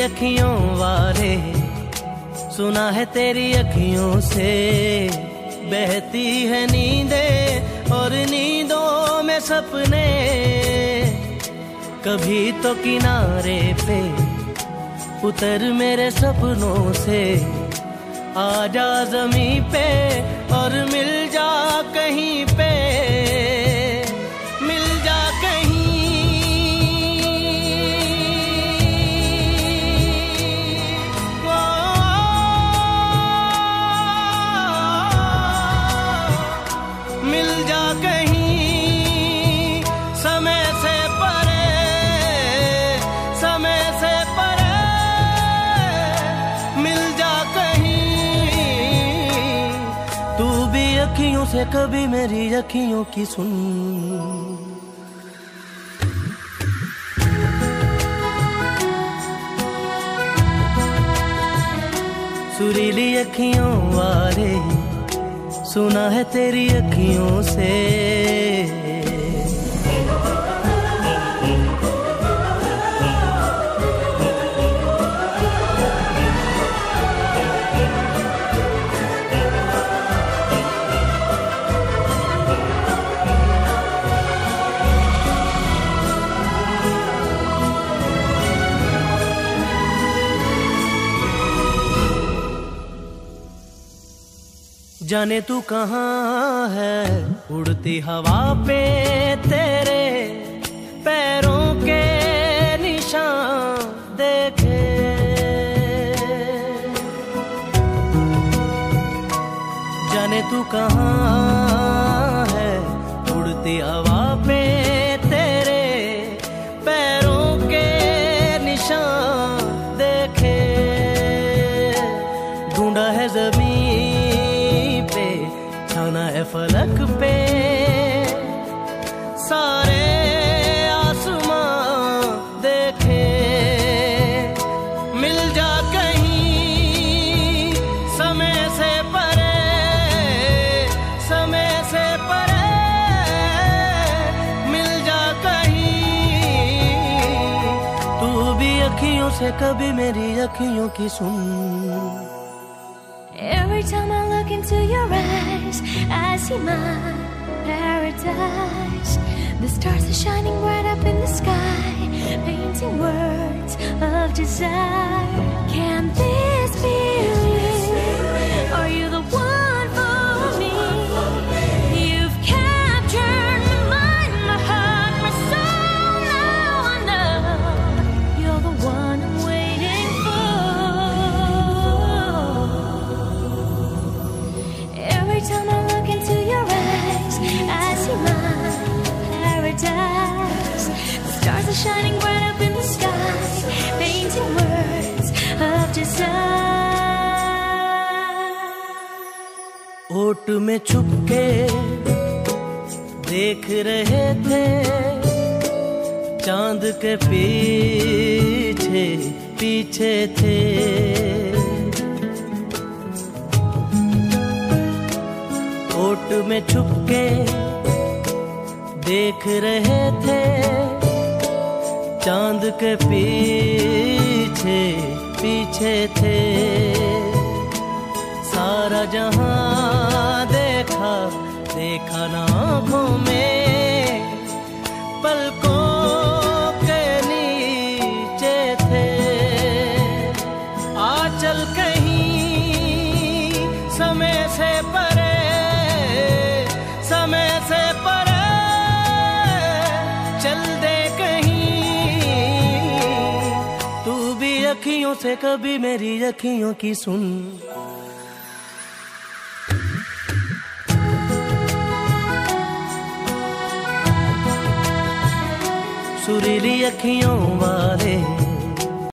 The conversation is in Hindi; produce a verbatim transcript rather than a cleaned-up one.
अखियों वाले, सुना है तेरी अखियों से बहती है नींदें और नींदों में सपने। कभी तो किनारे पे उतर मेरे सपनों से, आजा ज़मीं पे और मिल जा कहीं पे, मिल जा कहीं। ओ, मिल जा कहीं समय से परे, समय से परे, मिल जा कहीं। तू भी अखियों से कभी मेरी अखियों की सुन। सुरीली अखियों वाले, सुना है तेरी अखियों से। जाने तू कहाँ है, उड़ती हवा पे तेरे पैरों के निशान देखे। जाने तू कहाँ है, उड़ती हवा पे तेरे पैरों के निशान देखे। ढूंढा है ज़मीन छाना है फलक पे, सारे आसमां देखे। मिल जा कहीं समय से परे, समय से परे, मिल जा कहीं। तू भी अखियों से कभी मेरी अखियों की सुन। Every time I look into your eyes, I see my paradise. The stars are shining bright up in the sky, painting words of desire. Can this be real? Are you the one for me? You've captured my mind, my heart, my soul. Now I know you're the one I'm waiting for. Every time I look into your eyes, I see my paradise. The stars are shining bright up in the sky, painting words of desire. ओट में छुपके देख रहे थे, चांद के पीछे पीछे थे। ओट में छुपके देख रहे थे, चांद के पीछे पीछे थे। सारा जहां देखा, देखा ना आँखों में, पलकों के नीचे थे। आ चल कहीं समय से परे, समय से परे, चल दे कहीं। तू भी अखियों से कभी मेरी अखियों की सुन। सुरीली अखियों वाले,